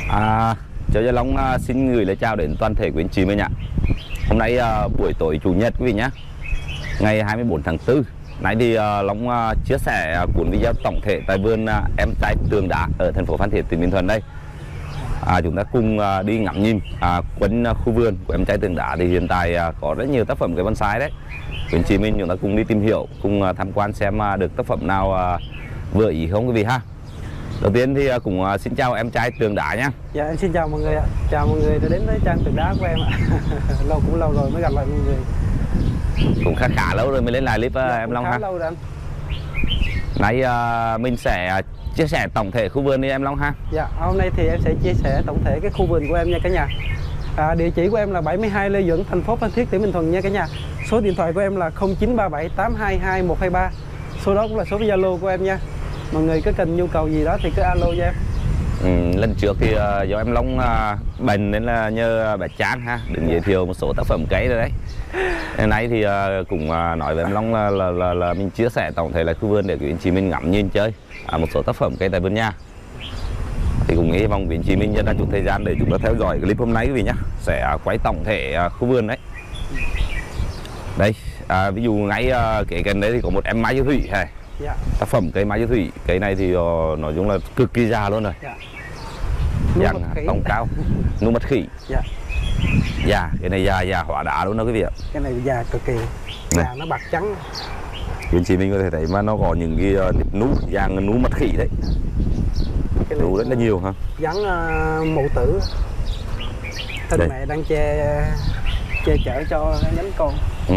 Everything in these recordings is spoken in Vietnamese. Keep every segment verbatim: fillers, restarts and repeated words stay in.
À, Châu Gia Long uh, xin gửi lời chào đến toàn thể quý anh chị mình ạ. Hôm nay uh, buổi tối chủ nhật quý vị nhé, ngày hai mươi tư tháng tư. Nãy thì uh, Long uh, chia sẻ uh, cuốn video tổng thể tại vườn uh, em trai Tường Đá ở thành phố Phan Thiết, tỉnh Bình Thuận đây. À, chúng ta cùng uh, đi ngắm nhìn uh, quanh uh, khu vườn của em trai Tường Đá thì hiện tại uh, có rất nhiều tác phẩm cây bonsai đấy. Quý anh chị mình chúng ta cùng đi tìm hiểu, cùng uh, tham quan xem uh, được tác phẩm nào uh, vừa ý không quý vị ha. Đầu tiên thì cũng xin chào em trai Tường Đá nhé. Dạ em xin chào mọi người ạ. Chào mọi người đã đến với trang Tường Đá của em ạ. Lâu cũng lâu rồi mới gặp lại mọi người. Cũng khá khá lâu rồi mới lên lại clip dạ, em Long khá ha. Lâu rồi anh. Nãy uh, mình sẽ chia sẻ tổng thể khu vườn đi em Long ha. Dạ hôm nay thì em sẽ chia sẻ tổng thể cái khu vườn của em nha cả nhà. À, địa chỉ của em là bảy mươi hai Lê Duẩn, thành phố Phan Thiết, tỉnh Bình Thuận nha cả nhà. Số điện thoại của em là không chín ba bảy tám hai hai một hai ba. Số đó cũng là số Zalo của em nha. Mọi người có cần nhu cầu gì đó thì cứ alo cho em. Ừ, lần trước thì uh, do em Long uh, bệnh nên là nhờ bà Trang ha đừng giới thiệu một số tác phẩm cây rồi đấy. Hôm nay thì uh, cũng uh, nói với em Long là, là, là, là mình chia sẻ tổng thể là khu vườn để quý anh chị mình ngắm nhìn chơi uh, một số tác phẩm cây tại vườn nhà. Thì cũng hy vọng quý anh chị mình dành ra chút thời gian để chúng ta theo dõi clip hôm nay quý vị nhé, sẽ uh, quay tổng thể uh, khu vườn đấy. Đây uh, ví dụ ngay uh, cái gần đấy thì có một em Mai Như Thủy hay. Dạ. Tác phẩm cây Mai Như Thủy, cây này thì uh, nói chung là cực kỳ già luôn rồi. Dạ. Dạng tông cao, nu mật khỉ. Dạ. Già, cái này già già hỏa đá luôn đó quý vị ạ. Cái này già cực kỳ. Già nó bạc trắng. Quý anh chị mình có thể thấy mà nó có những cái uh, nú dạng nú mật khỉ đấy. Cái nú rất là nhiều ha. Dáng uh, mẫu tử. Thân mẹ đang che che chở cho nhánh con. Ừ.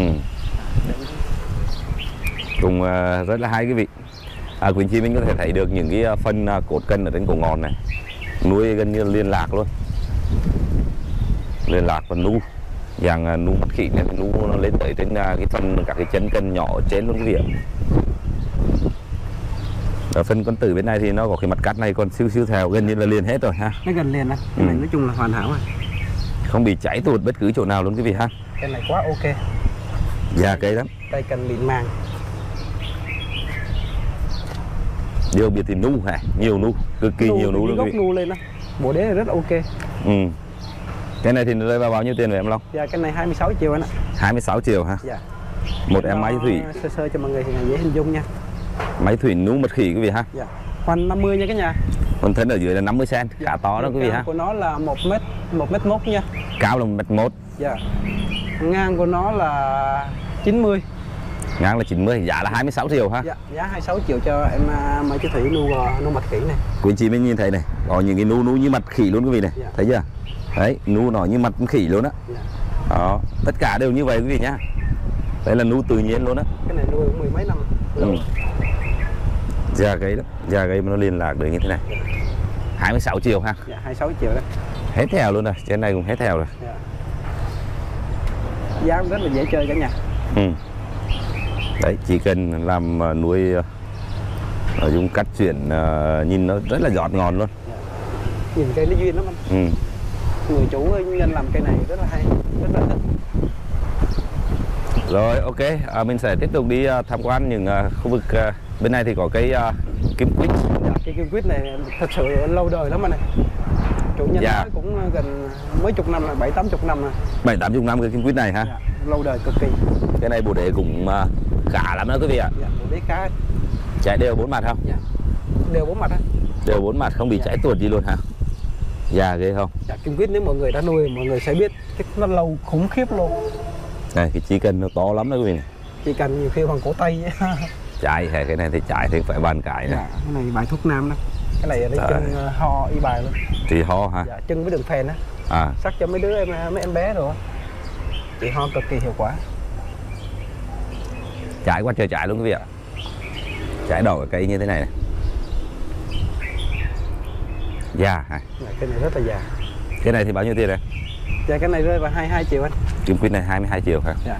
Cũng uh, rất là hay quý vị. À, quý anh chị mình có thể thấy được những cái uh, phân uh, cột cân ở trên cổ ngọn này, nuôi gần như liên lạc luôn, liên lạc và nu dạng uh, nu mắt khỉ này, nu nó lên tới trên uh, cái phần các cái chân cân nhỏ ở trên luôn quý vị ạ. Ở phần con tử bên này thì nó có cái mặt cắt này còn siêu siêu theo gần như là liền hết rồi ha. Nó gần liền á, cái này ừ. nói chung là hoàn hảo rồi, không bị cháy tuột bất cứ chỗ nào luôn quý vị ha. Cái này quá ok. Già cây lắm. Cây cần mịn màng. Điều biệt thì nu hả? Nhiều nu, cực kỳ nu, nhiều nu luôn gốc nu lên đó. Bộ đế này rất ok. Ừ. Cái này thì rơi vào bao nhiêu tiền rồi em Long? Dạ cái này hai mươi sáu triệu anh ạ. hai mươi sáu triệu hả? Dạ. Một em Mai Thủy. Sơ sơ cho mọi người thì dễ hình dung nha. Mai Thủy nu mật khỉ quý vị ha. Dạ. Khoanh năm mươi nha cả nhà. Còn thân ở dưới là năm mươi xăng, dạ. Khá to đó quý vị ha. Của nó là một mét, một mét mốt nha. Cao là một mét mốt. Dạ. Ngang của nó là chín mươi. Ngang là chín mươi, giá là hai mươi sáu triệu ha. Dạ, giá hai mươi sáu triệu cho em Mai Chí Thủy nu nu mật khỉ này. Quý anh chị mình nhìn thấy này, có những cái nu nu như mật khỉ luôn quý vị này. Dạ. Thấy chưa? Đấy, nu nó như mặt khỉ luôn á. Dạ. Đó, tất cả đều như vậy quý vị nhá. Đấy là nu tự nhiên luôn á. Cái này nuôi mười mấy năm. Ừ. Già cây đó, già cây mà nó liên lạc được như thế này. Dạ. hai mươi sáu triệu ha. Dạ, hai mươi sáu triệu đó. Hết theo luôn rồi, trên này cũng hết theo rồi. Dạ. Giá cũng rất là dễ chơi cả nhà. Ừ. Đấy, chỉ cần làm uh, nuôi uh, dùng cắt chuyển uh, nhìn nó rất là giọt ngon luôn. Dạ. Nhìn cây nó duyên lắm anh. Ừ. Người chủ nhân làm cây này rất là hay, rất là thích. Rồi ok, à, mình sẽ tiếp tục đi uh, tham quan những uh, khu vực uh, bên này thì có cái uh, kim quýt. Dạ, cái kim quýt này thật sự lâu đời lắm anh này. Chủ nhân dạ. nói cũng gần mấy chục năm, bảy tám chục năm rồi. Bảy tám chục năm cái kim quýt này ha. Dạ, lâu đời cực kỳ. Cái này bồ đề cũng uh, khá lắm đó quý vị ạ. Dạ, bồ đề cá. Trái đều bốn mặt không? Dạ. Đều bốn mặt á. Đều bốn mặt không bị dạ. cháy tuột gì luôn hả? Già ghê không? Dạ, kim quýt nếu mọi người đã nuôi mọi người sẽ biết cái nó lâu khủng khiếp luôn. Này cái chỉ cần nó to lắm đó quý vị này. Chỉ cần nhiều khi bằng cổ tay. Trái hay cái này thì trái thì phải bàn cải này. Dạ, cái này bài thuốc nam đó. Cái này là chân uh, ho y bài luôn. Thì ho hả? Dạ, chân với đường phèn á. À. Sắc cho mấy đứa em mấy em bé rồi. Chị ho cực kỳ hiệu quả. Trái qua trời trái luôn quý vị ạ. Trái đỏ cái cây như thế này này. Già hả? Dạ, cái này rất là già. Cái này thì bao nhiêu tiền đây? Dạ cái này rơi vào hai mươi hai triệu anh. Kim quýt này hai mươi hai triệu hả? Dạ.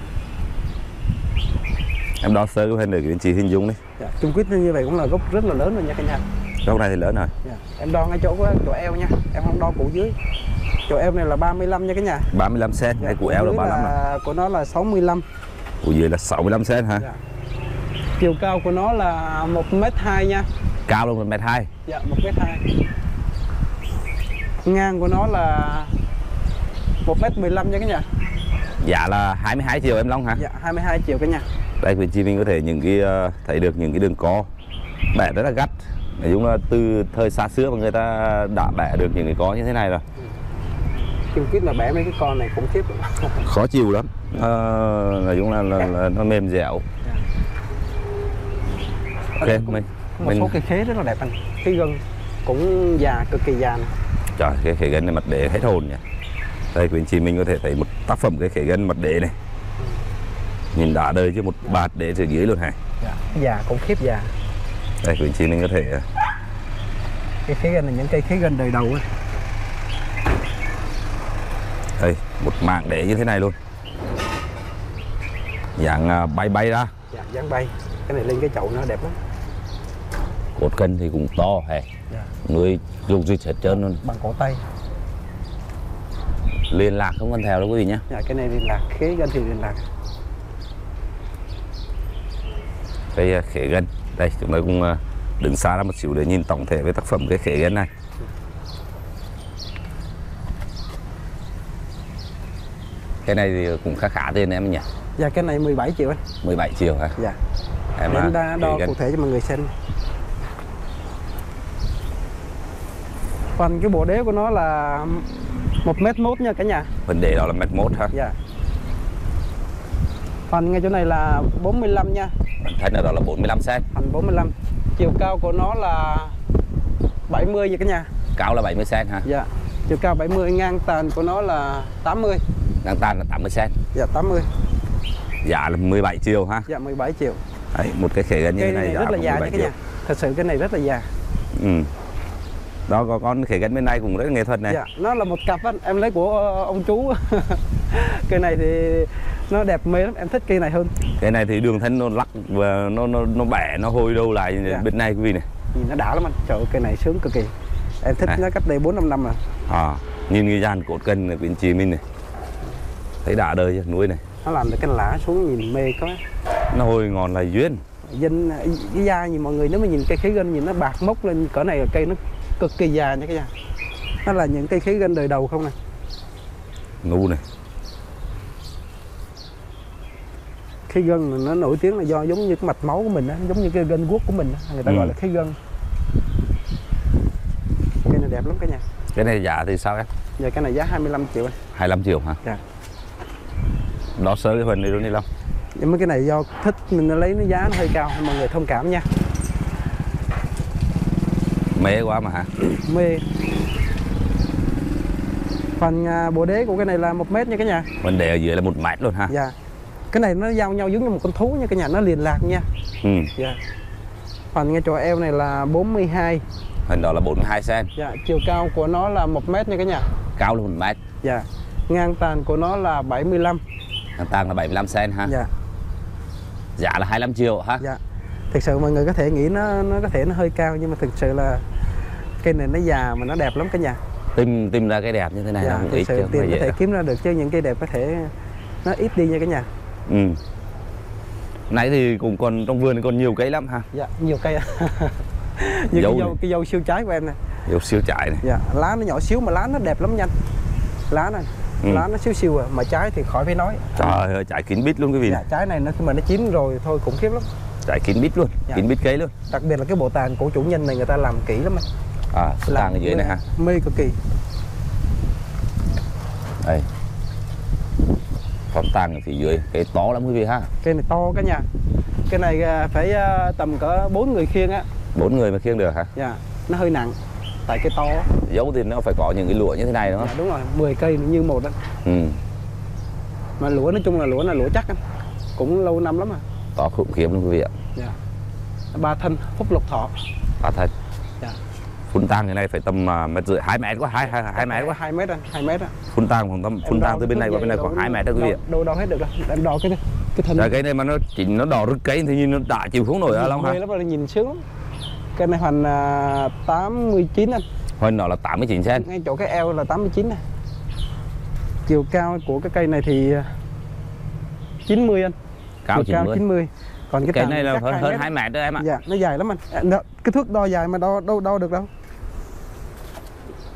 Em đo sơ cái hình để quý anh chị hình dung đi. Dạ, kim quýt như vậy cũng là gốc rất là lớn rồi nha cả nhà. Gốc này thì lớn rồi. Dạ. Em đo ngay chỗ chỗ eo nha, em không đo củ dưới. Chỗ eo này là ba mươi lăm nha cả nhà. ba mươi lăm xăng-ti-mét, hay củ eo là ba mươi lăm à? Của nó là sáu mươi lăm. Củ dưới là sáu mươi lăm xăng-ti-mét hả? Dạ. Chiều cao của nó là một mét hai nha. Cao luôn một mét hai. Dạ, một mét hai. Ngang của nó là một mét mười lăm nha cả nhà. Giá là hai mươi hai triệu em Long hả? Dạ hai mươi hai triệu cả nhà. Đây quý chị mình có thể những cái uh, thấy được những cái đường co bẻ rất là gắt. Nói chung là từ thời xa xưa mà người ta đã bẻ được những cái co như thế này rồi. Kim Quyết mà bẻ mấy cái con này cũng khiếp. Khó chịu lắm. Uh, nói chung là, là, là nó mềm dẻo. Dạ. Ok Có, mình một mình số cây khế rất là đẹp anh. Cái gân cũng già, cực kỳ già này. Trời, cái khế gân này mặt đế hết hồn nhỉ. Đây quý anh chị mình có thể thấy một tác phẩm cái khế gân mặt đế này. Nhìn đã đời chứ một bạt đế từ dưới luôn hả? Dạ. Già cũng khiếp già. Đây quý anh chị mình có thể cái khế gân là những cây khế gân đời đầu ấy. đây một mảng đế như thế này luôn, dạng bay bay ra. Dạ, dáng bay. Cái này lên cái chậu nó đẹp lắm. Cột cân thì cũng to hè. Dạ. Người dùng duy hết trơn luôn. Bằng cổ tay. Liên lạc không cần theo đâu quý vị nhé. Dạ, cái này liên lạc, khế gân thì liên lạc. Cái khế gân đây chúng ta cũng đứng xa ra một xíu để nhìn tổng thể với tác phẩm cái khế gân này. Cái này thì cũng khá khá tiền em nhỉ. Dạ, cái này mười bảy triệu anh. mười bảy triệu hả? Dạ. Em Em đã đo gân. cụ thể cho mọi người xem. Phần cái bộ đế của nó là một mét mốt nha cả nhà. Vấn đề đó là mét mốt ha. Dạ. Phần ngay chỗ này là bốn mươi lăm nha. Thân ở đó là bốn mươi lăm xăng-ti-mét. Phần bốn mươi lăm. Chiều cao của nó là bảy mươi vậy cả nhà. Cao là bảy mươi xăng-ti-mét ha. Dạ. Chiều cao bảy mươi, ngang tàn của nó là tám mươi. Ngang tàn là tám mươi xăng-ti-mét. Dạ tám mươi. Giá là mười bảy triệu ha. Dạ mười bảy triệu. Đấy, một cái khế gân như Cây thế này, này giá rất là cũng già mười nha bảy cả triệu. nhà. Thật sự cái này rất là già. Ừ. Đó có con khế gân bên này cũng rất là nghệ thuật này. Dạ, nó là một cặp á, em lấy của ông chú. Cây này thì nó đẹp mê lắm, em thích cây này hơn. Cái này thì đường thân nó lắc và nó nó nó bẻ, nó hôi đâu lại Dạ. bên này quý vị này. Nhìn nó đã lắm anh. Trời ơi, cây này sướng cực kỳ. Em thích À. nó cách đây bốn năm năm rồi. À, nhìn cái dàn cột cân này quý anh chị mình này. Thấy đã đời chưa, nuôi này. Nó làm được cái lá xuống nhìn mê quá. Nó hồi ngon là duyên. Dân cái da nhìn mọi người, nếu mà nhìn cây khế gân nhìn nó bạc mốc lên cỡ này là cây nó cực kỳ già nha cả nhà. Nó là những cây khế gân đời đầu không này. Nu này. Khế gân nó nổi tiếng là do giống như cái mạch máu của mình đó, giống như cái gân guốc của mình đó. Người ta Ừ. gọi là khế gân. Cây này đẹp lắm cả nhà. Cái này giá thì sao em? Giờ cái này giá hai mươi lăm triệu anh. hai mươi lăm triệu hả? Dạ. Đó sơ cái phần này luôn đi Long. Nhưng mà cái này do thích mình nó lấy nó giá nó hơi cao, mọi người thông cảm nha. Mê quá mà hả? Mê. Phần à, bộ đế của cái này là một mét nha cả nhà. Vấn đề ở dưới là một mét luôn ha. Dạ. Cái này nó giao nhau giống như một con thú nha cả nhà, nó liền lạc nha. Ừ. Dạ. Phần ngay chỗ eo này là bốn mươi hai. Phần đó là bốn mươi hai xăng-ti-mét. Dạ, chiều cao của nó là một mét nha cả nhà. Cao là một mét. Dạ. Ngang tàn của nó là bảy mươi lăm. Ngang tàn là bảy mươi lăm xăng-ti-mét ha. Dạ. Giá là hai mươi lăm triệu ha. Dạ. Thực sự mọi người có thể nghĩ nó nó có thể nó hơi cao, nhưng mà thực sự là cây này nó già mà nó đẹp lắm cả nhà. Tìm tìm ra cái đẹp như thế này Dạ, là cũng thực ít chứ sự không tiền phải có dễ thể đâu. kiếm ra được, chứ những cây đẹp có thể nó ít đi nha cả nhà. Ừ. Nãy thì cũng còn trong vườn còn nhiều cây lắm ha. Dạ, nhiều cây. Như Dâu cái dâu này. cái dâu siêu trái của em này. Nhiều siêu trái này. Dạ, lá nó nhỏ xíu mà lá nó đẹp lắm nha. Lá này, Ừ. lá nó xíu xíu à, mà trái thì khỏi phải nói. Trời ơi, trái kín bít luôn quý vị. Dạ, trái này nó khi mà nó chín rồi thôi cũng khiếp lắm. Trái kín bít luôn, Dạ. kín bít cây luôn. Đặc biệt là cái bộ tàn của chủ nhân này người ta làm kỹ lắm anh. À, cái Làm tàng ở dưới này mê- ha. Mê cực kỳ. Đây. Còn tàng ở phía dưới, cái to lắm quý vị ha. Cây này to cả nhà. Cái này à, phải à, tầm cỡ bốn người khiêng á. Bốn người mà khiêng được hả? Dạ, nó hơi nặng. Tại cây to á. Dấu thì nó phải có những cái lụa như thế này đúng Dạ, không? đúng rồi, mười cây như một đó. Ừ. Mà lúa nói chung là lúa là lúa chắc anh. Cũng lâu năm lắm à. To khủng khiếp luôn quý vị ạ. Dạ. Ba thân phúc lộc thọ. Quá thật. Dạ. Phun tang cái này phải tầm uh, mét rưỡi, hai mét quá, hai hai hai mét quá. hai mét anh, hai mét á. Phun tang khoảng tầm phun tang từ bên này qua bên này khoảng hai mét đó quý vị ạ. Đâu đo hết được đâu. Em đo cái cái thân. Rồi cái này mà nó chỉnh nó đỏ rứt cây thì nhìn nó đã chịu không nổi hả Long ha? Lắm rồi, nhìn sướng lắm. Cái này hoành à, tám mươi chín anh. Hơn nó là tám mươi chín xăng-ti-mét. Ngay chỗ cái eo là tám mươi chín này. Chiều cao của cái cây này thì chín mươi anh. Cao Chiều cao chín mươi. chín mươi. Còn cái, Cái tàn này là chắc hơn hai hơn mét. hai mét đó em ạ. Dạ, nó dài lắm anh. À, đó, cái thước đo dài mà đo đâu đo được đâu.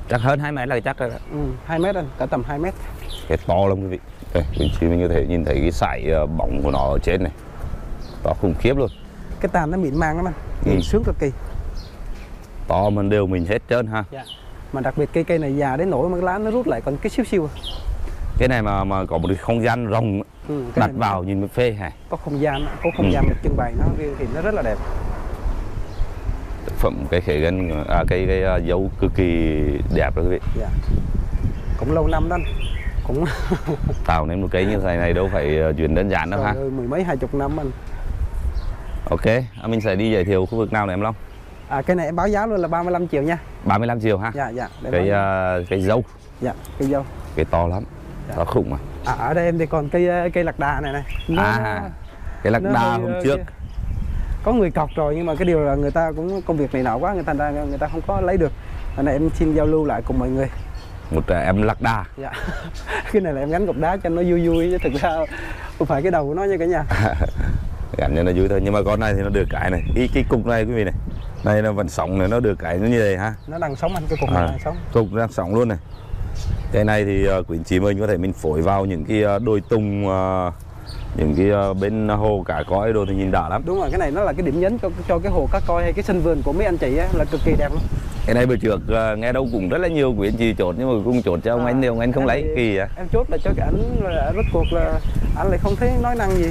Chắc hơn hai mét là chắc rồi đó. Ừ, hai mét anh, cả tầm hai mét. Cái to lắm quý vị. Đây, bên chị mình có thể nhìn thấy cái sải bóng của nó ở trên này. To khủng khiếp luôn. Cái tàn nó mịn màng lắm anh, Ừ. mịn sướng cực kỳ. To mình đều mình hết trơn ha. Dạ. Mà đặc biệt cây cây này già đến nỗi mà cái lá nó rút lại còn cái xíu xíu. Cái này mà mà có một cái không gian rộng, Ừ, cái đặt này vào nhìn mới phê hả? có không gian, có không Ừ. gian trưng bày nó thì nó rất là đẹp. Thực phẩm cái khế gân, à, cái cái uh, dấu cực kỳ đẹp đó quý vị. Dạ. Cũng lâu năm đó anh. Cũng Tạo nên một cây như thế này đâu phải uh, chuyện đơn giản đâu ha. rồi, mười mấy hai chục năm anh. Ok, à, mình sẽ đi giới thiệu khu vực nào này em Long? À, cái này em báo giá luôn là ba mươi lăm triệu nha. ba mươi lăm triệu ha. Dạ dạ. để Cái báo- uh, cái dâu, Dạ, cây dâu. cái to lắm. Dạ. To khủng mà. À, ở đây em thì còn cây cây lạc đà này này. Nó- À, cái lạc nó đà hơi, hôm ờ, trước. có người cọc rồi nhưng mà cái điều là người ta cũng công việc này nọ quá, người ta người ta không có lấy được. Nên là em xin giao lưu lại cùng mọi người. Một uh, em lạc đà. Dạ. Cái này là em gắn cục đá cho nó vui vui chứ thực ra không phải cái đầu của nó nha cả nhà. Gắn cho nó vui thôi, nhưng mà con này thì nó được cái này, cái cái cục này quý vị này, đây nó vẫn sống này, nó được cái nó như vậy ha. Nó đang sống anh, cái cục À, này đang sống. cục đang sống luôn này. Cái này thì uh, quý anh chị mình có thể mình phối vào những cái uh, đôi tung, uh, những cái uh, bên hồ cả cõi đồ thì nhìn đã lắm. Đúng rồi, cái này nó là cái điểm nhấn cho cho cái hồ cá coi hay cái sân vườn của mấy anh chị á, là cực kỳ đẹp luôn. Cái này bữa trước uh, nghe đâu cũng rất là nhiều quý anh chị chốt, nhưng mà cũng chốt cho ông À, anh thì ông anh không em lấy thì- kỳ á. Em chốt là cho cái ảnh rồi rốt cuộc là anh lại không thấy nói năng gì.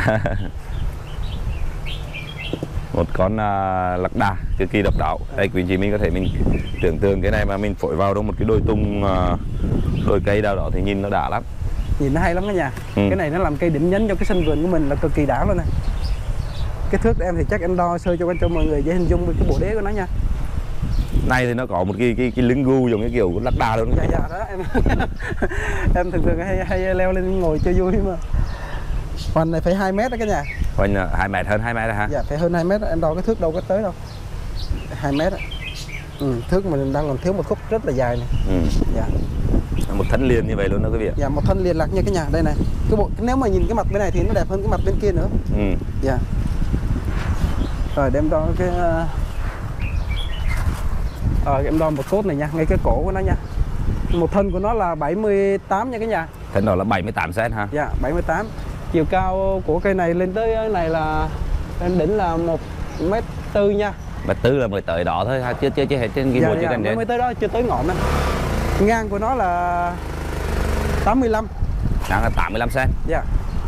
Một con uh, lạc đà cực kỳ độc đáo. Đây quý anh chị mình có thể mình tưởng tượng cái này mà mình phối vào trong một cái đôi tung, uh, đôi cây nào đó thì nhìn nó đã lắm. Nhìn nó hay lắm cả nhà. Ừ. Cái này nó làm cây điểm nhấn cho cái sân vườn của mình là cực kỳ đã luôn này. Cái thước em thì chắc em đo sơ cho cho mọi người dễ hình dung cái bộ đế của nó nha. Này thì nó có một cái cái cái lưng gu giống như kiểu của lạc đà luôn. Dạ dạ đó em. Em thường thường hay hay leo lên ngồi cho vui mà. Phần này phải hai mét đó cả nhà. Quanh hai mét, hơn hai mét rồi hả? Dạ phải hơn hai mét đó. Em đo cái thước đâu có tới đâu. hai mét đó. Ừ, thước mình đang còn thiếu một khúc rất là dài này. Ừ. Dạ. Một thân liền như vậy luôn đó quý vị ạ. Dạ một thân liên lạc như cái nhà đây này. Cái bộ nếu mà nhìn cái mặt bên này thì nó đẹp hơn cái mặt bên kia nữa. Ừ. Dạ. Rồi đem đo cái Rồi em đo một cốt này nha, ngay cái cổ của nó nha. Một thân của nó là bảy mươi tám nha cả nhà. Thân đó là bảy mươi tám xăng-ti-mét ha. Dạ, bảy mươi tám. Chiều cao của cây này lên tới cái này là lên đỉnh là một mét tư nha. Mà tư là mới tới đó thôi ha, chưa chưa chưa hết trên cái Dạ, một chưa dạ, cần đến. mới tới đó chưa tới ngọn anh. Ngang của nó là tám mươi lăm. Đang là tám mươi lăm xăng-ti-mét. Dạ.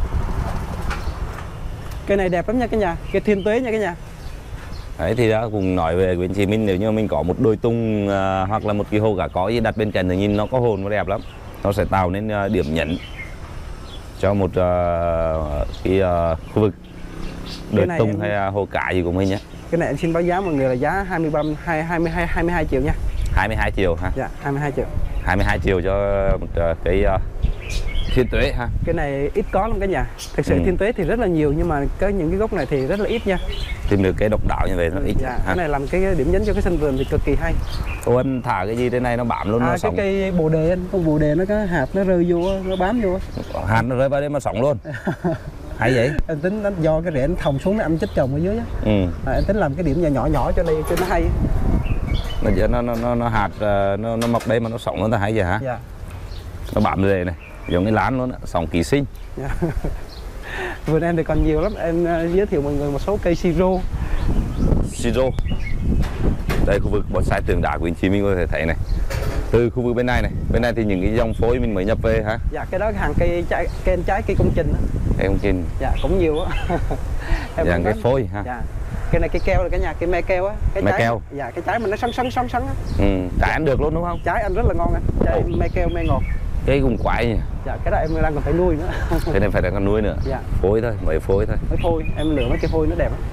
Cây này đẹp lắm nha cả nhà, cây thiên tuế nha cả nhà. Đấy thì đó cũng nói về quý anh chị mình, nếu như mình có một đôi tung à, hoặc là một cái hồ cả có gì đặt bên cạnh thì nhìn nó có hồn, nó đẹp lắm. Nó sẽ tạo nên à, điểm nhấn cho một à, cái à, khu vực Cái đôi này tung em- hay à, hồ cả gì của mình nhé. Cái này em xin báo giá mọi người là giá hai mươi ba hai hai mươi hai hai mươi hai triệu nha. hai mươi hai triệu ha. Dạ, hai mươi hai triệu. hai mươi hai triệu cho một à, cái à, thiên tuế ha. Cái này ít có lắm cả nhà. Thực sự Ừ. thiên tuế thì rất là nhiều nhưng mà có những cái gốc này thì rất là ít nha. Tìm được cái độc đáo như vậy nó ít Dạ, ha. cái này làm cái điểm nhấn cho cái sân vườn thì cực kỳ hay. Ô anh thả cái gì trên này nó bám luôn, À, nó cái sống. cây bồ đề anh, con bồ đề nó có hạt nó rơi vô, nó bám vô. Hạt nó rơi vào đây mà sống luôn. Hay vậy. Em tính nó do cái rễ nó thòng xuống nó ăn chất trồng ở dưới á. Ừ. À, em tính làm cái điểm nhỏ nhỏ nhỏ cho đây cho nó hay. Nó nó nó nó, nó hạt ờ, nó nó mọc đây mà nó sống nó ta hay vậy hả? Dạ. Nó bám về này, giống cái lán luôn á, sống ký sinh. Dạ. Vườn em thì còn nhiều lắm, em uh, giới thiệu mọi người một số cây siro. Siro. Đây khu vực bonsai tường đá của anh chị mình có thể thấy này. Từ khu vực bên này này, bên này thì những cái dòng phối mình mới nhập về hả? Dạ, cái đó cái hàng cây trái cây anh trái cây công trình đó. Em không nhìn. Dạ, cũng nhiều á. Em Dạng cũng cái có- phôi ha. Dạ. Cây này cây keo là cả nhà, cây me keo á, cái Me trái. keo. Dạ, cái trái mà nó sắn sắn sắn sắn á. Ừ, trái ăn được luôn đúng không? Trái ăn rất là ngon anh. Trái me keo me ngọt. Cái cũng quái nhỉ. Dạ, cái đó em đang còn phải nuôi nữa. Cái này phải đang còn nuôi nữa. Dạ. Phối thôi, mấy phối thôi. Mấy phôi, em lựa mấy cây phôi nó đẹp lắm.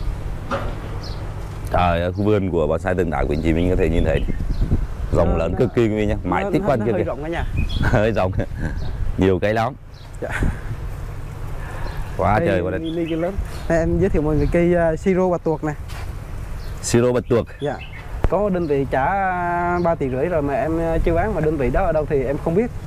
Trời ơi, khu vườn của bonsai tường đá của anh chị mình có thể nhìn thấy. Rộng Nó- lớn nó- cực kỳ quý vị nhá, mãi Nó- tích nó- quanh nó kia hơi kìa. rộng cả nhà. Hơi rộng. Nhiều cây lắm. Dạ. Quá Cây trời quá đất. ly cây lớn. Đây, em giới thiệu mọi người cây uh, siro bạch tuộc này. Siro bạch tuộc. Dạ. Có đơn vị trả ba tỷ rưỡi rồi mà em uh, chưa bán, mà đơn vị đó ở đâu thì em không biết.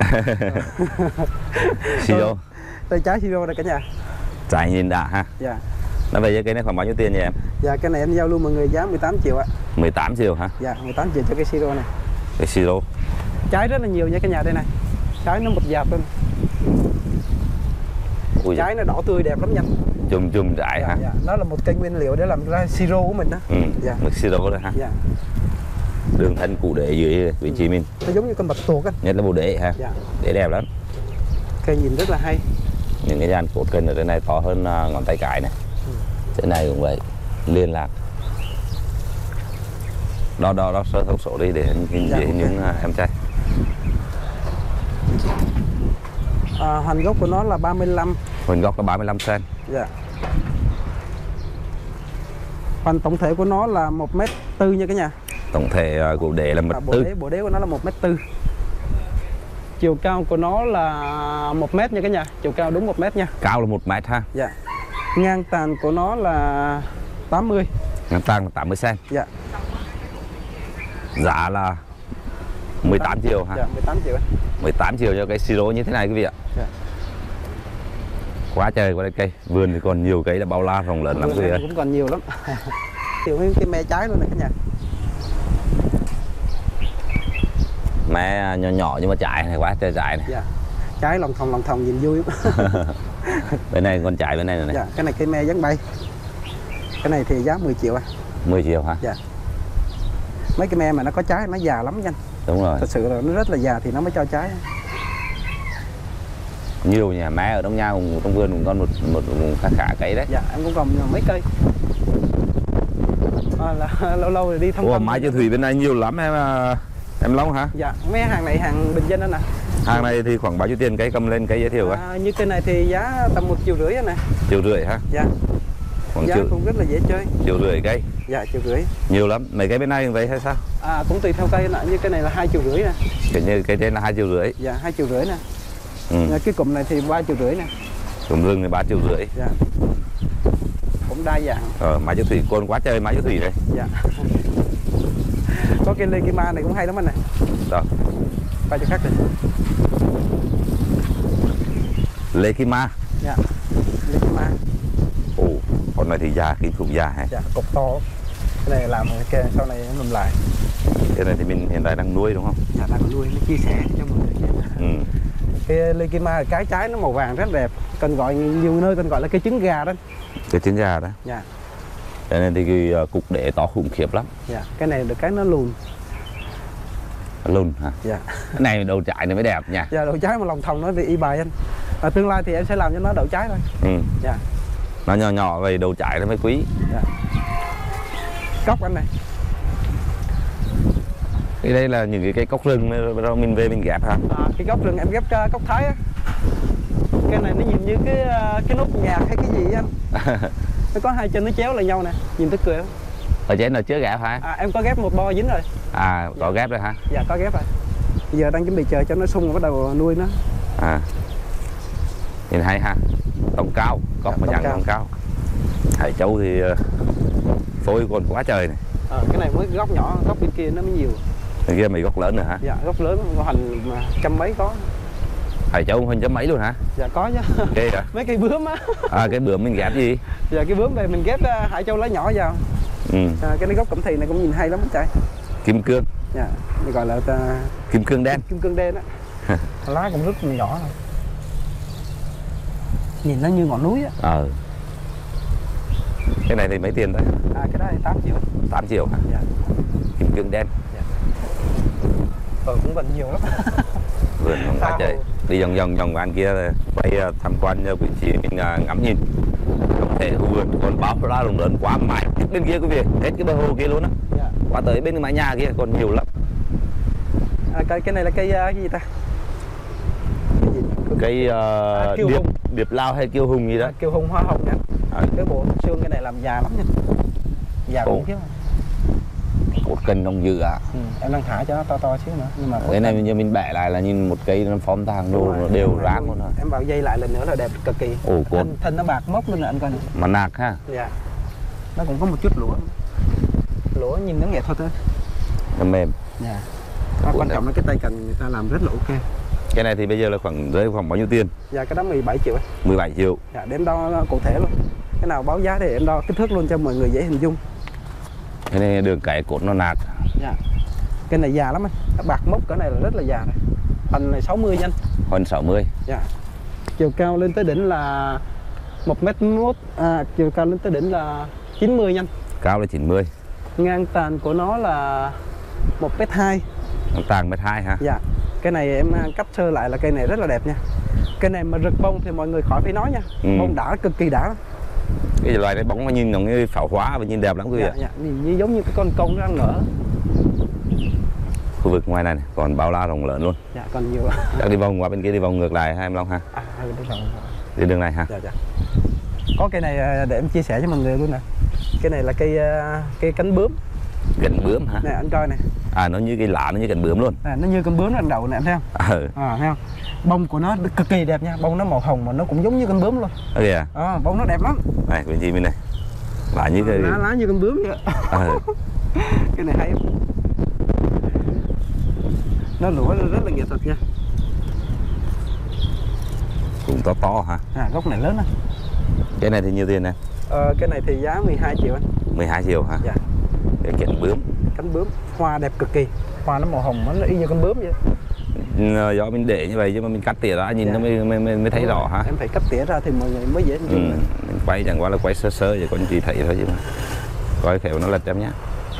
Siro. Đây trái siro đây cả nhà. Trái nhìn đã ha. Dạ. Nó về với cây này khoảng bao nhiêu tiền vậy em? Dạ, cái này em giao lưu mọi người giá mười tám triệu ạ. mười tám triệu hả? Dạ, mười tám triệu cho cây siro này. Cái siro. Trái rất là nhiều nha cả nhà, đây này. Trái nó một dạp luôn. Ui Trái nó đỏ tươi đẹp lắm nha. Chùm chùm trái Dạ, hả? dạ. Đó là một cây nguyên liệu để làm ra siro của mình đó. Ừ, Dạ. nước siro đó ha. Dạ. Đường thân cụ để dưới vị trí mình. Nó giống như con bạch tuộc á. Nhất là bộ đế ha. Dạ. Đế đẹp lắm. Cây nhìn rất là hay. Những cái dàn cột cân ở trên này to hơn uh, ngón tay cái này. Ừ. Trên này cũng vậy. Liên lạc. Đó đó đó sơ thông số đi để hình Dạ, dễ okay. những uh, em trai. À, hoành gốc của nó là ba mươi lăm. Hoành gốc là ba mươi lăm xăng. Dạ. Hoành tổng thể của nó là một mét tư nha cả nhà. Tổng thể uh, của đế là một À, bộ tư. đế, bộ đế của nó là một mét tư. Chiều cao của nó là một mét nha cả nhà. Chiều cao đúng một mét nha. Cao là một mét ha. Dạ. Ngang tàn của nó là tám mươi. Ngang tàn là tám mươi xăng. Dạ. Giá là mười tám triệu ha. Dạ, mười tám triệu. mười tám triệu cho cái siro như thế này quý vị ạ. Dạ. Quá trời qua đây cây. Vườn thì còn nhiều cây là bao la rộng lớn lắm quý vị ơi. Cũng còn nhiều lắm. Kiểu như cái me trái luôn này cả nhà. Me nhỏ nhỏ nhưng mà trái này quá trời trái này. Dạ. Trái lòng thòng lòng thòng nhìn vui lắm. Bên này con trái bên này này. Dạ, cái này cây me dáng bay. Cái này thì giá mười triệu à. mười triệu hả? Dạ. Mấy cái me mà nó có trái nó già lắm nhanh. Đúng rồi. Thật sự là nó rất là già thì nó mới cho trái. Nhiều nhà má ở trong nhà cũng trong vườn cũng còn một một, một khá khá cây đấy. Dạ, em cũng còn mấy cây. À, là, lâu lâu rồi đi thăm. Ủa, Mai Châu Thủy bên này nhiều lắm em em Long hả? Dạ, mấy hàng này hàng bình dân đó nè. Hàng này thì khoảng bao nhiêu tiền cây, cầm lên cây giới thiệu coi. À, như cây này thì giá tầm một triệu rưỡi nè. Triệu rưỡi ha? Dạ. Khoảng Giá triệu, cũng rất là dễ chơi. triệu rưỡi cây. Dạ, triệu rưỡi. Nhiều lắm. Mấy cái bên này vậy hay sao? À, cũng tùy theo cây nè, như cây này là hai triệu rưỡi nè. Cái như cây trên là hai triệu rưỡi. Dạ, hai triệu rưỡi nè. Ừ. Cái cụm này thì ba triệu rưỡi nè. Cụm rừng thì ba triệu rưỡi. Dạ. Cũng đa dạng. Ờ, Mai Châu Thủy con quá trời Mai Châu Thủy đây. Dạ. Có cây lê kim ma này cũng hay lắm anh này. Đó. Quay cho khách này. Lê Kim Ma. Dạ. Lê kim ma. Ồ, con này thì già, kim thuộc già ha. Dạ, cục to. Cái này làm cái sau này nó làm lại. Cái này thì mình hiện tại đang nuôi đúng không? Dạ, đang nuôi nó chia sẻ cho mọi người. Ừ. Cái lê kim ma cái trái nó màu vàng rất đẹp, còn gọi nhiều nơi còn gọi là cây trứng gà đó. Cái trứng gà đó. Dạ. Cái này thì cái uh, cục để to khủng khiếp lắm. Dạ, cái này được cái nó lùn. Lùn hả? Dạ. Cái này đầu trái này mới đẹp nha. Dạ, đậu trái mà lòng thòng nó thì y bài anh. À, tương lai thì em sẽ làm cho nó đậu trái thôi. Ừ. Dạ. Nó nhỏ nhỏ vậy đầu trái nó mới quý. Dạ. Cốc anh này. Cái đây là những cái cây cốc rừng rồi mình về mình ghép hả? À, cái gốc rừng em ghép uh, cốc thái á. Cái này nó nhìn như cái uh, cái nốt nhạc hay cái gì anh. Nó có hai chân nó chéo lại nhau nè, nhìn tức cười không? Ở trên là chưa ghép hả? À, em có ghép một bo dính rồi. À, có ghép rồi hả? Dạ, có ghép rồi. Bây giờ đang chuẩn bị chờ cho nó sung rồi bắt đầu nuôi nó. À. Nhìn hay ha. Tông cao, cốc Dạ, mà tông dạng cao. tông cao. Hải Châu thì uh, phôi còn quá trời này. À, cái này mới gốc nhỏ, gốc bên kia nó mới nhiều. Bên kia mày gốc lớn nữa hả? Dạ, gốc lớn có hành mà trăm mấy có. Hải Châu hình chấm mấy luôn hả? Dạ, có chứ. Ghê hả? Mấy cây bướm á. À, cái bướm mình ghép gì? Dạ, cái bướm này mình ghép uh, Hải Châu lá nhỏ vào. Ừ. À, cái này gốc cẩm thìn này cũng nhìn hay lắm trai. Kim cương. Dạ, đây gọi là uh, Kim cương đen. kim cương đen á. Lá cũng rất là nhỏ thôi. Nhìn nó như ngọn núi á. Ờ. Cái này thì mấy tiền đấy? À, cái đó thì tám triệu. tám triệu hả? Dạ. Kim cương đen. Dạ. Ờ, cũng còn nhiều lắm. Vườn không quá trời. Đi vòng vòng vòng van kia quay tham quan vị trí mình ngắm nhìn. Không thể khu vườn còn bao la rộng lớn quá mãi bên kia quý vị, hết cái bờ hồ kia luôn á. Dạ. Qua tới bên cái mái nhà kia còn nhiều lắm. À, cây cái này là cây uh, cái gì ta? Cái gì? Cây uh, À, kiêu điệp hùng. điệp lao hay kiêu hùng gì đó. À, kiêu hùng hoa hồng nha. À. Cái bộ xương cái này làm già lắm nha. Già Ồ. cũng chứ. Cột cân đông dữ à. Ừ, em đang thả cho nó to to xíu nữa nhưng mà Cái này như mình bẻ lại là nhìn một cây nó phóm thang đồ nó đều ráng luôn hả? em bảo dây lại lần nữa là đẹp cực kỳ. Ồ, cột. Thân, thân nó bạc mốc luôn nè anh coi nè. Mà nạc ha. Dạ. Nó cũng có một chút lũa. Lũa nhìn nó nghệ thuật thôi. Nó mềm. Dạ. À, quan trọng là cái tay cần người ta làm rất là ok. Cái này thì bây giờ là khoảng rơi khoảng bao nhiêu tiền? Dạ, cái đó mười bảy triệu ấy. mười bảy triệu. Dạ, để em đo cụ thể luôn. Cái nào báo giá để em đo kích thước luôn cho mọi người dễ hình dung. Cái này đường cái cột nó nạc. Dạ. Cây này già lắm anh, nó bạc mốc cỡ này là rất là già rồi. Hoành này sáu mươi nha anh. Hoành sáu mươi. Dạ. Chiều cao lên tới đỉnh là một mét mốt, à, chiều cao lên tới đỉnh là chín mươi nha anh. Cao là chín mươi. Ngang tàn của nó là một mét hai. Tàng mét hai hả? Dạ. Cái này em cắt sơ lại là cây này rất là đẹp nha. Cây này mà rực bông thì mọi người khỏi phải nói nha. Ừ. Bông đã cực kỳ đã. Cái loài này bóng nó nhìn giống như pháo hoa và nhìn đẹp lắm quý vị Dạ, ạ. dạ. Nhìn như giống như cái con công nó đang nở. Khu vực ngoài này, này còn bao la rộng lớn luôn. Dạ còn nhiều. Chắc đi vòng qua bên kia, đi vòng ngược lại ha em Long ha. À, đi vòng. Đi đường này ha. Dạ, dạ. Có cây này để em chia sẻ cho mọi người luôn nè. Cái này là cây cây cánh bướm. Cánh bướm hả? Nè anh coi này. À nó như cái lá, nó như cánh bướm luôn. À, nó như con bướm đằng đầu nè em thấy không? Ừ. À, thấy không? Bông của nó cực kỳ đẹp nha, bông nó màu hồng mà nó cũng giống như con bướm luôn. Ok à? À, bông nó đẹp lắm. Này quý chị bên này. Lá như cái lá, lá như con bướm vậy. Ừ. Cái này hay. Nó lũa rất là nghệ thuật nha. Cũng to to hả? À, gốc này lớn á. Cái này thì nhiêu tiền nè? Ờ, cái này thì giá mười hai triệu anh. mười hai triệu hả? Dạ. Cái cánh bướm. Cánh bướm, hoa đẹp cực kỳ. Hoa nó màu hồng, nó y như con bướm vậy. Do mình để như vậy chứ mà mình cắt tỉa ra nhìn Dạ. nó mới, mới, mới, mới thấy rõ hả? Em phải cắt tỉa ra thì mọi người mới dễ hình Ừ. dung. Mình quay chẳng qua là quay sơ sơ vậy con chỉ thấy thôi chứ mà. Coi khéo nó lật em nhá.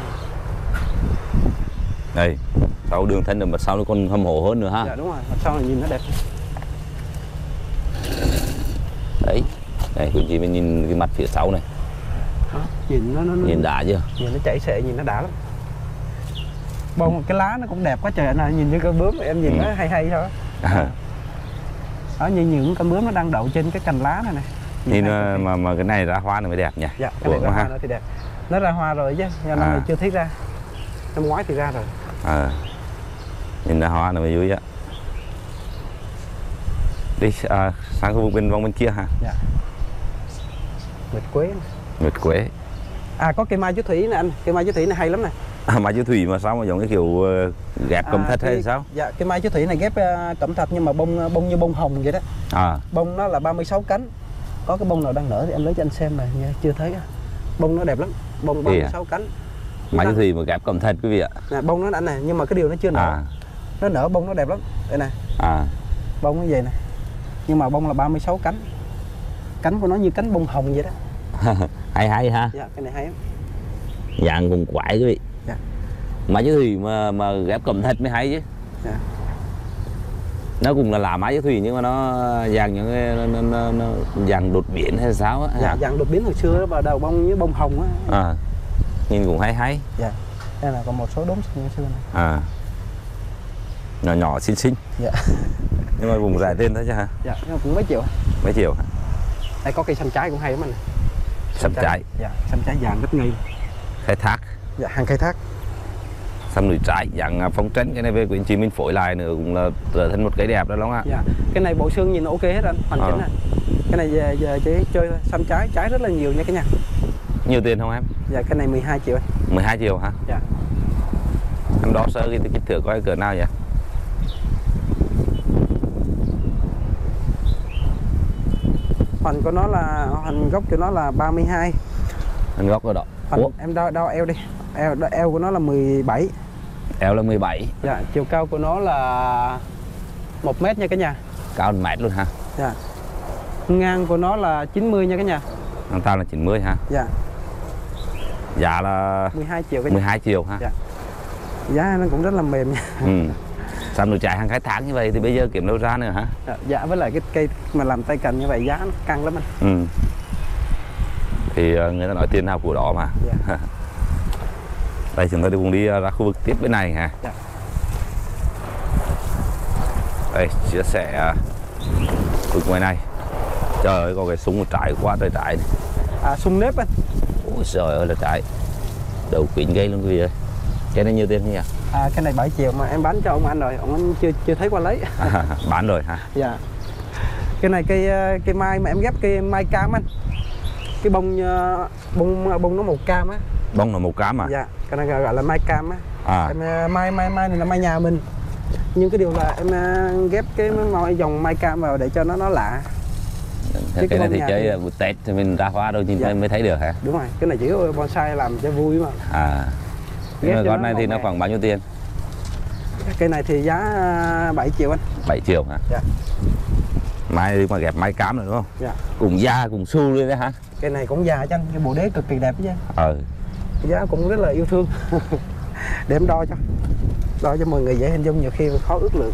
Đây, sau đường thân rồi mà sau nó còn hâm hổ hơn nữa ha. Dạ đúng rồi, mặt sau này nhìn nó đẹp. Đấy, đây quý chị mình nhìn cái mặt phía sau này. Đó, nhìn nó, nó, nó Nhìn đã chưa? nhìn nó chảy xệ, nhìn nó đã lắm. Bông cái lá nó cũng đẹp quá trời anh ơi, nhìn như con bướm em nhìn Ừ. nó hay hay thôi. À. Đó, như những con bướm nó đang đậu trên cái cành lá này này. Nhìn mà, mà mà cái này ra hoa nó mới đẹp nhỉ? Dạ, cái này Ủa ra ha? hoa nó thì đẹp. Nó ra hoa rồi chứ, nhưng năm À. nay chưa thấy ra. Năm ngoái thì ra rồi. À. Nhìn ra hoa nó mới vui á. Đi à, sang khu vực bên vòng bên kia ha. Dạ. Nguyệt quế. Nguyệt quế. À có cây mai chú thủy nè anh, cây mai chú thủy này hay lắm này. À, mà chú thủy mà sao mà giống cái kiểu uh, ghép cẩm À, thạch hay cái- sao? Dạ, cây mai chú thủy này ghép uh, cẩm thạch nhưng mà bông bông như bông hồng vậy đó. À, Bông nó là ba mươi sáu cánh. Có cái bông nào đang nở thì em lấy cho anh xem này nha, chưa thấy á. Bông nó đẹp lắm, bông ba mươi sáu cánh. mà chú Nó- thủy mà ghép cẩm thạch quý vị ạ. Nè, bông nó anh này, nhưng mà cái điều nó chưa nở. À, Nó nở bông nó đẹp lắm. Đây nè, à, bông nó vậy nè. Nhưng mà bông là ba mươi sáu cánh. Cánh của nó như cánh bông hồng vậy đó. hay hay ha. Dạ, cái này hay lắm. Dạng cùng quái quý vị. Dạ. Mà chú thủy mà mà ghép cẩm thạch mới hay chứ. Dạ. Nó cũng là lá má chú thủy nhưng mà nó dạng những cái nó, nó, nó, nó dạng đột biến hay sao á. Dạ, dạng đột biến hồi xưa đó, và đầu bông như bông hồng á. À, nhìn cũng hay hay. Dạ. Đây là còn một số đốm xanh xưa này. À, nhỏ nhỏ xinh xinh. Dạ. Nhưng mà vùng rải tên thôi chứ hả? Dạ, nhưng mà cũng mấy triệu. Mấy triệu hả? Đây có cây xăm trái cũng hay lắm anh. Sâm trái. Dạ, xăm trái vàng rất ngây. Khai thác. Dạ, hàng khai thác. Sâm núi trái dạng phong trấn, cái này về quý anh chị mình phổi lại nữa cũng là trở thành một cái đẹp đó đúng không ạ? Dạ. Cái này bộ xương nhìn ok hết anh, hoàn chỉnh Ờ. này. Cái này giờ, giờ chỉ chơi thôi, xăm trái, trái rất là nhiều nha cả nhà. Nhiều tiền không em? Dạ, cái này mười hai triệu anh. mười hai triệu hả? Dạ. Em đo sơ cái kích thước coi cỡ nào vậy? Hoành của nó là hoành gốc của nó là ba mươi hai. Anh góc ở đó. Hoành, Ủa, em đo đo eo đi. Eo đo, eo của nó là mười bảy. eo là mười bảy, Dạ, chiều cao của nó là một mét nha cả nhà. cao một mét luôn hả? Dạ. Ngang của nó là chín mươi nha cả nhà. Thằng ta là chín mươi hả? Dạ, Giá là mười hai triệu cả nhà. mười hai triệu ha? Dạ. Giá nó cũng rất là mềm nha. Ừ. Sâm núi trái hàng khai thác như vậy thì bây giờ kiếm đâu ra nữa hả? Dạ, dạ, với lại cái cây mà làm tay cành như vậy giá nó căng lắm anh. Ừ. Thì uh, người ta nói tiền nào của đó mà. Dạ. Đây chúng ta đi cùng đi uh, ra khu vực tiếp bên này hả? Dạ. Đây chia sẻ uh, vực ngoài này. Trời ơi có cái súng một trái quá trời trái này. À, sung nếp anh. Ôi trời ơi là trái. Đầu kính gây luôn quý vị ơi. Cái này nhiêu tiền nhỉ? À, cái này bảy triệu mà em bán cho ông anh rồi, ông anh chưa chưa thấy qua lấy. À, bán rồi hả? Dạ. Cái này cây cây mai mà em ghép cây mai cam anh. Cái bông bông bông nó màu cam á. Bông là màu cam à? Dạ, cái này gọi là mai cam á. À. Em mai mai mai này là mai nhà mình. Nhưng cái điều là em ghép cái màu dòng mai cam vào để cho nó nó lạ. Cái, cái này thì nhà chơi thì- buổi Tết thì mình ra hoa đâu nhìn Dạ. mới, mới thấy được hả? Đúng rồi, cái này chỉ có bonsai làm cho vui mà. À. Nhưng Ghép mà cho con nó này thì màu nó mè. khoảng bao nhiêu tiền? Cây này thì giá bảy triệu anh. bảy triệu hả? Dạ. Mai mà ghép mai cám rồi đúng không? Dạ. Cùng da cùng xu luôn đấy hả? Cây này cũng già chứ anh, cái bộ đế cực kỳ đẹp chứ. Ờ. Giá cũng rất là yêu thương. Để em đo cho. Đo cho mọi người dễ hình dung, nhiều khi khó ước lượng.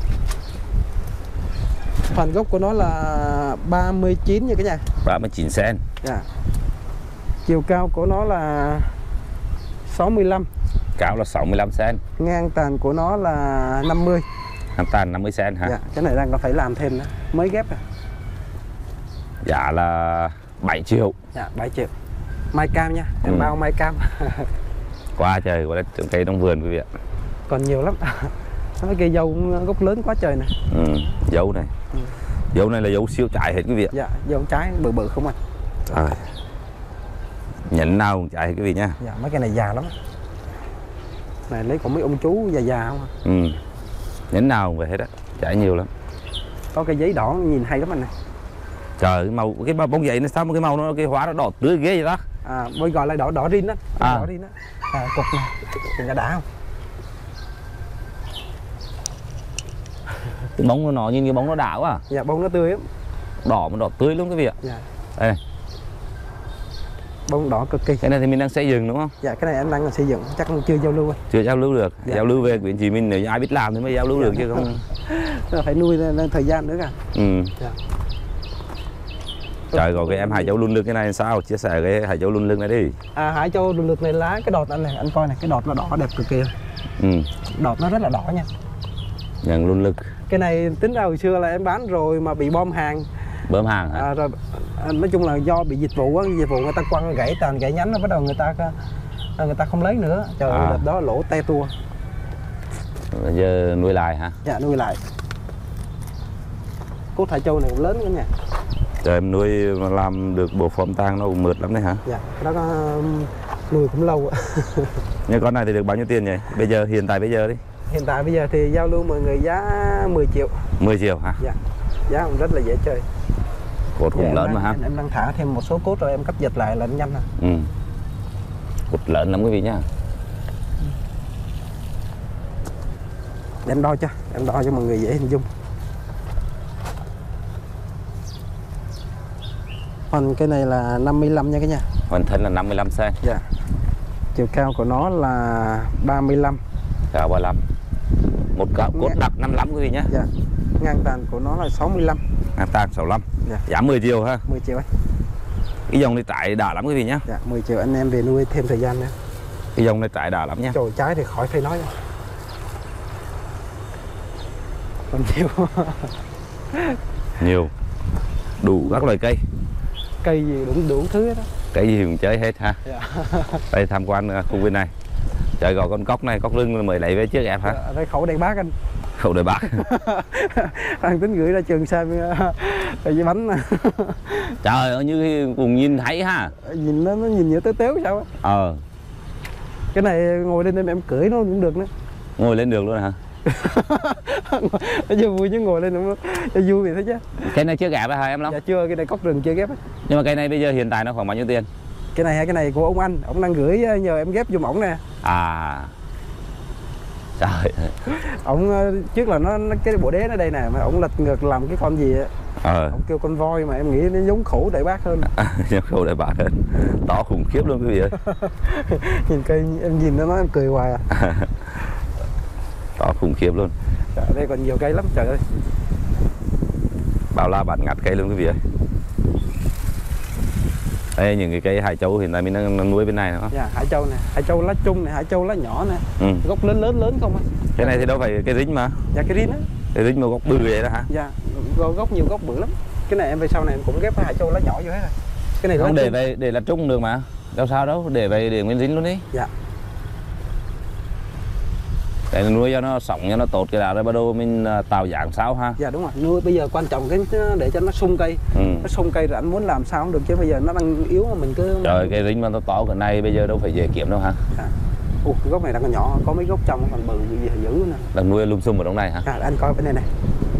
Phần gốc của nó là ba mươi chín nha cả nhà. ba mươi chín xen. Dạ. Chiều cao của nó là sáu mươi lăm. Cao là sáu mươi lăm xen. Ngang tàn của nó là năm mươi. Ngang tàn năm mươi xen hả? Dạ, cái này đang có phải làm thêm nữa, mới ghép à. Giá là bảy triệu. Dạ, bảy triệu. Mai cam nha, em ừ. bao mai cam. Quá trời, qua đây trồng cây trong vườn quý vị ạ. Còn nhiều lắm. Mấy cây dâu gốc lớn quá trời này. Ừ, dấu này. Ừ. Dấu này là dấu siêu trái hết quý vị ạ. Dạ, dâu trái bự bự không anh. À. Nhẫn nào cũng trái hết quý vị nha. Dạ, mấy cây này già lắm. Này lấy của mấy ông chú già già không? Ừ. Nhẫn nào cũng vậy hết á, trái nhiều lắm. Có cái giấy đỏ nhìn hay lắm anh này. Trời, cái màu cái bông giấy nó sao mà cái màu nó cái hóa nó đỏ tươi ghê vậy đó. À, bây gọi là đỏ đỏ rin á. À. Đỏ rin á. À, cục này. Nhìn đã không? Cái bông của nó nhìn cái bông nó đã quá à. Dạ, bông nó tươi lắm. Đỏ mà đỏ tươi luôn quý vị ạ. Dạ. Đây này. Bông đỏ cực kỳ. Cái này thì mình đang xây dựng đúng không? Dạ, cái này anh đang xây dựng, chắc chưa giao lưu anh. Chưa giao lưu được. Dạ. Giao lưu về quyển chỉ mình nếu như ai biết làm thì mới giao lưu Dạ. được chứ không. Phải nuôi lên, lên thời gian nữa cả. Ừ. Dạ. Trời, còn cái em Hải Châu Luân Lương cái này sao? Chia sẻ cái Hải Châu Luân Lương này đi. À, Hải Châu Luân Lương này lá cái đọt anh này, anh coi này, cái đọt nó đỏ đẹp cực kỳ. Ừ. Đọt nó rất là đỏ nha. Nhận Luân Lương. Cái này tính ra hồi xưa là em bán rồi mà bị bom hàng. Bơm hàng hả? À, rồi, à, nói chung là do bị dịch vụ á, dịch vụ người ta quăng gãy tàn gãy nhánh, nó bắt đầu người ta người ta không lấy nữa. Trời ơi, À. đợt đó lỗ te tua. Bây giờ nuôi lại hả? Dạ, nuôi lại. Cốt Hải Châu này cũng lớn nữa nha. Trời, em nuôi mà làm được bộ phận tang nó cũng mượt lắm đấy hả? Dạ, nó có um, nuôi cũng lâu ạ. Nhưng con này thì được bao nhiêu tiền vậy? Bây giờ hiện tại bây giờ đi. Hiện tại bây giờ thì giao lưu mọi người giá mười triệu. mười triệu hả? Dạ. Giá cũng rất là dễ chơi. Cột cũng Dạ, lớn em mà đang, ha. Em đang thả thêm một số cốt rồi em cấp dịch lại là nhanh nè. Ừ. Cột lớn lắm quý vị nhá. Em đo cho, em đo cho mọi người dễ hình dung. Còn cái này là năm mươi lăm nha cả nhà. Hoàn thân là năm mươi lăm xen. Dạ. Chiều cao của nó là ba mươi lăm. Cao ba mươi lăm. Một cạo cốt đặc năm mươi lăm quý vị nhá. Dạ. Ngang tàn của nó là sáu mươi lăm. Ngang tàn sáu mươi lăm. Dạ. Giá mười triệu ha. mười triệu ấy. Cái dòng này trái đã lắm quý vị nhá. Dạ, mười triệu anh em về nuôi thêm thời gian nữa. Cái dòng này trái đã lắm nhá. Trời, trái thì khỏi phải nói. Còn nhiều. Nhiều. Đủ các loại cây. Cây gì đủ đủ thứ đó. Cái gì cũng chơi hết ha. Dạ. Đây tham quan khu bên này. Trời, gọi con cóc này, cóc lưng mới lấy về trước em hả? Dạ, đây khẩu đầy bác anh. Khẩu đời bạc. Anh tính gửi ra trường xem với bánh. Trời ơi, như cùng nhìn thấy ha. Nhìn nó, nó nhìn như téo téo sao á. Ờ. Cái này ngồi lên em em cưỡi nó cũng được nữa. Ngồi lên được luôn hả? Nó chưa vui chứ ngồi lên nó cho vui vậy thôi chứ. Cái này chưa ghép hả em Long? Dạ chưa, cái này cốc rừng chưa ghép ấy. Nhưng mà cây này bây giờ hiện tại nó khoảng bao nhiêu tiền? Cái này hay cái này của ông anh, ông đang gửi nhờ em ghép giùm ổng nè. À. Trời. Ông trước là nó, nó cái bộ đế nó đây nè, mà ông lật ngược làm cái con gì á. Ờ. Ông kêu con voi mà em nghĩ nó giống khổ đại bác hơn. Giống khổ đại bác hơn. To khủng khiếp luôn quý vị ơi. Nhìn cây em nhìn nó nói em cười hoài à. To khủng khiếp luôn. Trời, đây còn nhiều cây lắm trời ơi. Bao la bạt ngát cây luôn quý vị ơi. Đây những cái cây Hải Châu hiện tại mình đang nuôi bên này đúng không? Dạ, Hải Châu này, Hải Châu lá chung này, Hải Châu lá nhỏ này. Ừ. Gốc lớn lớn lớn không á. Cái này thì đâu phải cái dính mà. Dạ, cái rin á. Cái dính mà gốc bự vậy đó hả? Dạ, gốc nhiều gốc bự lắm. Cái này em về sau này em cũng ghép Hải Châu lá nhỏ vô hết rồi. Cái này Không để chung. về để là trung được mà. Đâu sao đâu, để về để nguyên dính luôn đi. Dạ. Để nuôi cho nó sống cho nó tốt cái nào rồi bắt đầu mình tạo dạng sao ha. Dạ đúng rồi, nuôi bây giờ quan trọng cái để cho nó sung cây. Ừ. Nó sung cây rồi anh muốn làm sao cũng được chứ bây giờ nó đang yếu mà mình cứ. Trời, cái dính mà nó to cái này bây giờ đâu phải dễ kiếm đâu hả? Dạ. Ủa, cái gốc này đang còn nhỏ, có mấy gốc trong còn bự gì dữ nè. Đang nuôi lum xum ở trong này hả? À, anh coi bên này này.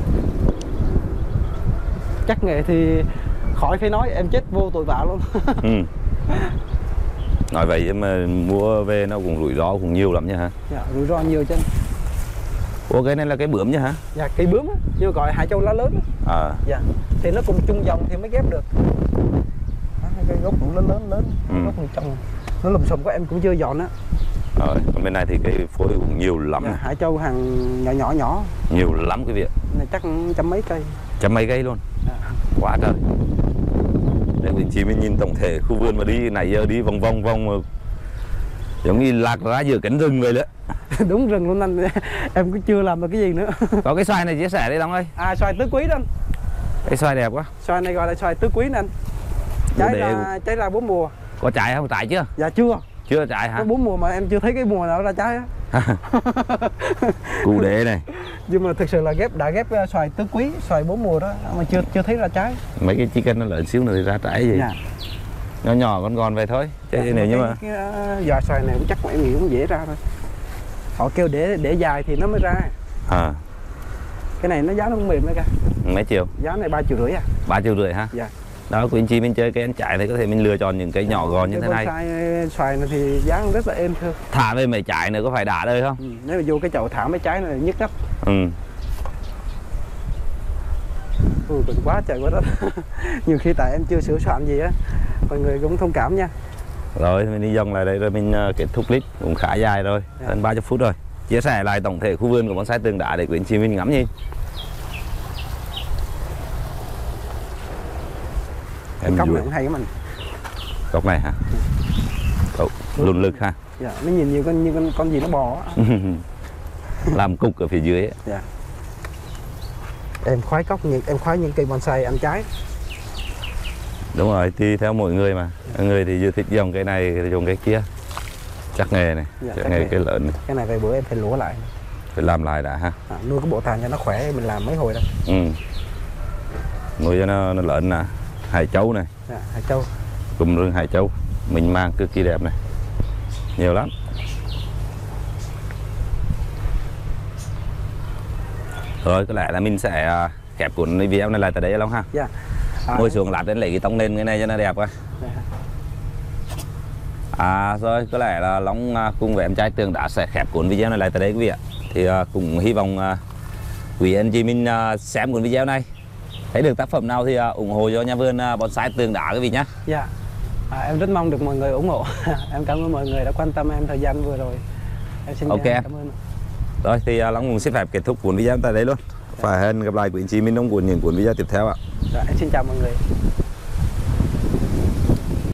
Chắc nghề thì khỏi phải nói, em chết vô tội vạ luôn. Ừ. Nói vậy mà mua về nó cũng rủi ro cũng nhiều lắm nha hả? Dạ, rủi ro nhiều chứ. Ủa cái này là cái bướm chứ hả? Dạ cây bướm á, nhưng mà gọi Hải Châu lá lớn á. Ờ. Dạ. Thì nó cùng chung dòng thì mới ghép được. Đó, cái gốc cũng lớn lớn lớn, Ừ. gốc này trồng nó lùm xùm của em cũng chưa dọn á. Rồi, còn bên này thì cái phôi cũng nhiều lắm. Dạ, Hải Châu hàng nhỏ nhỏ nhỏ. Nhiều lắm quý vị ạ. Này chắc trăm mấy cây. Trăm mấy cây luôn. Dạ. Quá trời. Để mình chỉ mình nhìn tổng thể khu vườn mà đi nãy giờ đi vòng vòng vòng mà giống như lạc ra giữa cánh rừng vậy đó. Đúng rừng luôn anh. Em cũng chưa làm được cái gì nữa. Có cái xoài này chia sẻ đi Long ơi. À xoài tứ quý đó anh. Cái xoài đẹp quá. Xoài này gọi là xoài tứ quý nè anh. Trái Để... ra trái ra bốn mùa. Có trái không? Trái chưa? Dạ chưa. Chưa trái hả? Có bốn mùa mà em chưa thấy cái mùa nào ra trái á. Cụ đế này. Nhưng mà thực sự là ghép đã ghép xoài tứ quý, xoài bốn mùa đó mà chưa chưa thấy ra trái. Mấy cái chicken nó lớn xíu nữa thì ra trái gì. Dạ. Nhỏ nhỏ con con vậy thôi. Chứ Dạ, nếu như mà cái, cái giò xoài này cũng chắc em nghĩ cũng dễ ra thôi. Họ kêu để để dài thì nó mới ra. à, Cái này nó giá nó cũng mềm đấy cả. mấy triệu? Giá này ba triệu rưỡi à. Ba triệu rưỡi hả? Dạ. Đó, quý anh chị mình chơi cây ăn trái thì có thể mình lựa chọn những cây nhỏ gọn như Cái thế này. bonsai xoài này thì giá cũng rất là êm thưa. Thả về mấy trái nữa có phải đã đời không? Ừ, nếu mà vô cái chậu thả mấy trái này nhức lắm. Ừ. Ui, còn quá trời quá đất. Nhiều khi tại em chưa sửa soạn gì á, mọi người cũng thông cảm nha. Rồi mình đi vòng lại đây rồi mình uh, kết thúc clip cũng khá dài rồi, Dạ. hơn ba mươi phút rồi. Chia sẻ lại tổng thể khu vườn của bonsai tường đá để quý anh chị mình ngắm nhìn. Cái cốc này cũng hay lắm anh. Cốc này hả? Cốc lùn lực ha. Dạ, nó nhìn nhiều con như con con gì nó bò á. Làm cục ở phía dưới ấy. Dạ. Em khoái cốc những em khoái những cây bonsai ăn trái. Đúng rồi, thì theo mỗi người mà. Người thì vừa thích dòng cây này thì dòng cây kia. Chắc nghề này, Dạ, chắc chắc nghề nghề. cái lợn này. Cái này về bữa em phải lúa lại. Phải làm lại đã ha. À, nuôi cái bộ tàn cho nó khỏe mình làm mấy hồi đó. Ừ. Nuôi cho nó, nó lợn nè. Hải châu này, Dạ, Hải Châu. cùm rừng hải châu. Mình mang cực kỳ đẹp này. Nhiều lắm. Rồi có lẽ là mình sẽ uh, khép cuốn video này lại tại đây Long ha. Dạ. À, Ngồi xuống lát đến lấy cái tông lên cái này cho nó đẹp coi. dạ. À rồi có lẽ là Long uh, cùng với em trai Tường đã sẽ khép cuốn video này lại tại đây quý vị ạ. Thì uh, cũng hy vọng uh, quý anh chị mình uh, xem cuốn video này thấy được tác phẩm nào thì uh, ủng hộ cho nhà vườn uh, bonsai Tường đá quý vị nhé. Dạ. À, em rất mong được mọi người ủng hộ. Em cảm ơn mọi người đã quan tâm em thời gian vừa rồi. Em xin Ok. cảm ơn. Rồi thì uh, Long cũng xin phép kết thúc cuốn video tại đây luôn. Phải hẹn gặp lại quý anh chị mình trong cuốn những cuốn video tiếp theo ạ. Dạ, em xin chào mọi người.